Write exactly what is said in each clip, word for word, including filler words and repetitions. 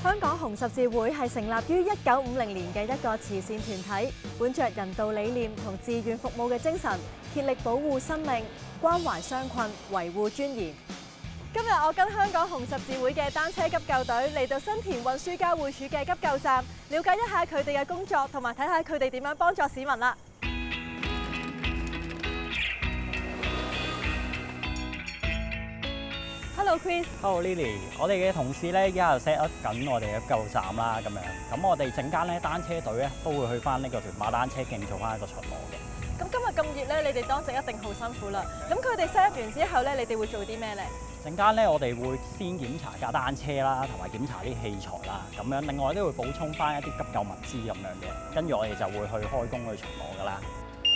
香港紅十字會係成立於一九五零年嘅一個慈善團體，本着人道理念同志願服務嘅精神，竭力保護生命、關懷傷困、維護尊嚴。今日我跟香港紅十字會嘅單車急救隊嚟到新田運輸交匯處嘅急救站，了解一下佢哋嘅工作，同埋睇下佢哋點樣幫助市民啦。Hello Chris。Hello Lily。我哋嘅同事咧，依家就 set up 緊我哋嘅急救站啦，咁樣。咁我哋陣間咧，單車隊咧都會去翻呢個屯馬單車徑做翻一個巡邏嘅。 咁今日咁熱咧，你哋當值一定好辛苦啦。咁佢哋 set up 完之後咧，你哋會做啲咩咧？ 陣間咧，我哋會先檢查架單車啦，同埋檢查啲器材啦，咁樣。另外都會補充翻一啲急救物資咁樣嘅。跟住我哋就會去開工去巡邏噶啦。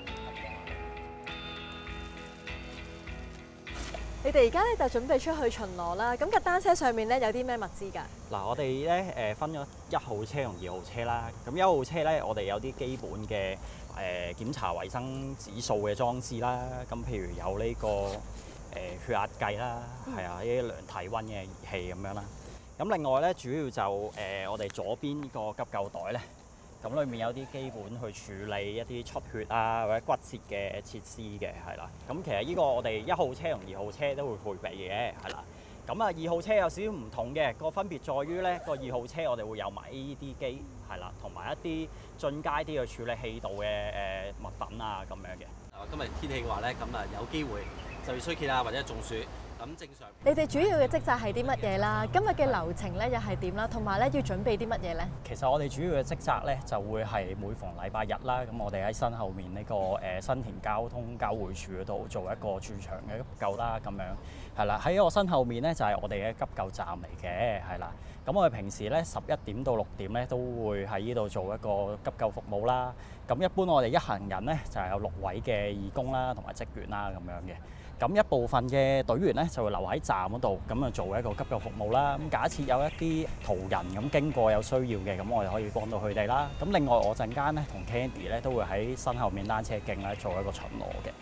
你哋而家咧就準備出去巡邏啦。咁架單車上面咧有啲咩物資㗎？ 嗱，我哋咧誒分咗一號車同二號車啦。咁一號車咧，我哋有啲基本嘅誒、呃、檢查衞生指數嘅裝置啦。咁譬如有呢、這個誒、呃、血壓計啦，係、嗯、啊，呢啲量體温嘅儀器咁樣啦。咁另外咧，主要就誒、呃、我哋左邊呢個急救袋咧。咁裏面有啲基本去處理一啲出血啊或者骨折嘅設施嘅，係啦。咁其實呢個我哋一號車同二號車都會配備嘅，係啦。咁啊二號車有少少唔同嘅，個分別在於咧，個二號車我哋會有埋 A E D 機，係啦，同埋一啲進階啲嘅處理氣道嘅誒物品啊咁樣嘅。 啊，今日天氣嘅話咧，咁啊有機會就要衰竭啊或者中暑。咁正常。 你哋主要嘅職責係啲乜嘢啦？今日嘅流程咧又係點啦？同埋咧要準備啲乜嘢咧？ 其實我哋主要嘅職責咧就會係每逢禮拜日啦，咁我哋喺身後面呢、這個誒、呃、新田交通交匯處嗰度做一個駐場嘅急救啦，咁樣係啦。喺我身後面咧就係、是、我哋嘅急救站嚟嘅，係啦。咁我哋平時咧十一點到六點咧都會喺呢度做一個急救服務啦。咁一般我哋一行人咧就係、是、有六位嘅義工啦，同埋職員啦咁樣嘅。咁一部分嘅隊員咧就會留喺站嗰度，咁啊做一個急救服務啦。咁假設有一啲途人咁經過有需要嘅，咁我哋可以幫到佢哋啦。咁另外我陣間咧同 Candy 咧都會喺身後面單車徑咧做一個巡邏嘅。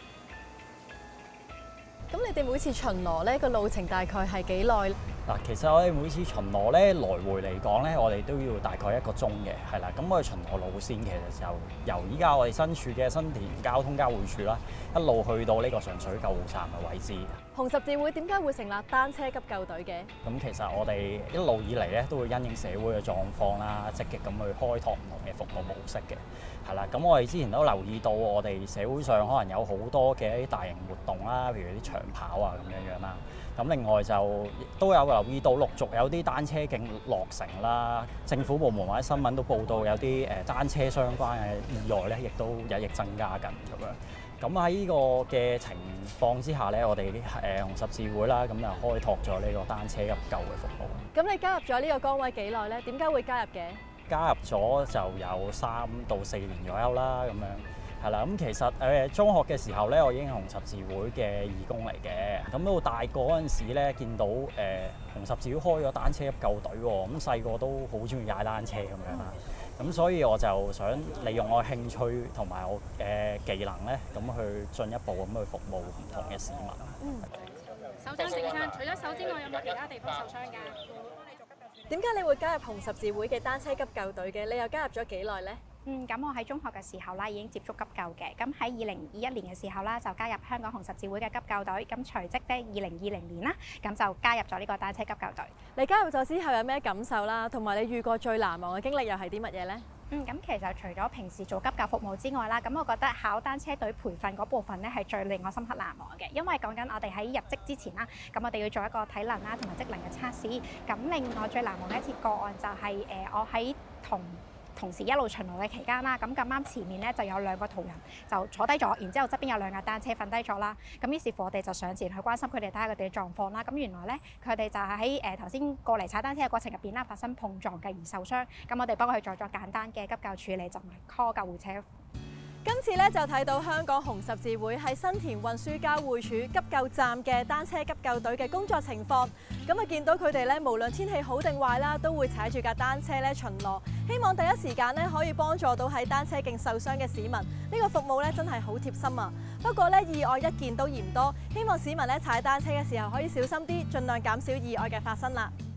咁你哋每次巡邏咧個路程大概係幾耐？ 嗱，其實我哋每次巡邏咧來回嚟講咧，我哋都要大概一個鐘嘅，係啦。咁我哋巡邏路線其實就由依家我哋身處嘅新田交通交匯處啦，一路去到呢個上水救護站嘅位置。 紅十字會點解會成立單車急救隊嘅？ 咁其實我哋一路以嚟咧都會因應社會嘅狀況啦，積極咁去開拓唔同嘅服務模式嘅，係啦。咁我哋之前都留意到，我哋社會上可能有好多嘅一啲大型活動啦，譬如啲長跑啊咁樣樣啦。咁另外就都有留意到，陸續有啲單車徑落成啦，政府部門或者新聞都報道有啲誒單車相關嘅意外咧，亦都日益增加緊咁樣。咁喺呢個嘅情況之下咧，我哋誒紅十字會啦，咁就開拓咗呢個單車急救嘅服務。 咁你加入咗呢個崗位幾耐咧？點解會加入嘅？ 加入咗就有三到四年左右啦，咁樣係啦。咁其實誒、呃、中學嘅時候咧，我已經係紅十字會嘅義工嚟嘅。咁到大個嗰陣時咧，見到誒、呃、紅十字會開咗單車急救隊喎，咁細個都好中意踩單車咁樣啦。咁所以我就想利用我興趣同埋我嘅技能咧，咁去進一步咁去服務唔同嘅市民。 嗯。 手傷整傷，除咗手之外，有冇其他地方受傷㗎？ 點解你會加入紅十字會嘅單車急救隊嘅？你又加入咗幾耐咧？ 嗯，咁我喺中學嘅時候啦，已經接觸急救嘅。咁喺二零二一年嘅時候啦，就加入香港紅十字會嘅急救隊。咁隨即咧，二零二零年啦，咁就加入咗呢個單車急救隊。 你加入咗之後有咩感受啦？同埋你遇過最難忘嘅經歷又係啲乜嘢咧？ 嗯，咁其實除咗平時做急救服務之外啦，咁我覺得考單車隊培訓嗰部分咧係最令我深刻難忘嘅，因為講緊我哋喺入職之前啦，咁我哋要做一個體能啦同埋職能嘅測試。咁另外最難忘嘅一次個案就係、是、誒、呃、我喺同同時一路巡邏嘅期間啦，咁咁啱前面咧就有兩個途人就坐低咗，然之後側邊有兩架單車瞓低咗啦。咁於是乎我哋就上前去關心佢哋，睇下佢哋嘅狀況啦。咁原來咧佢哋就係喺誒頭先過嚟踩單車嘅過程入邊啦，發生碰撞嘅而受傷。咁我哋幫佢做咗簡單嘅急救處理，就唔係 call 救護車。 今次咧就睇到香港紅十字會喺新田運輸交匯處急救站嘅單車急救隊嘅工作情況。咁啊見到佢哋咧，無論天氣好定壞啦，都會踩住架單車咧巡邏，希望第一時間咧可以幫助到喺單車徑受傷嘅市民。呢個服務咧真係好貼心啊！不過咧意外一件都嫌多，希望市民咧踩單車嘅時候可以小心啲，盡量減少意外嘅發生啦。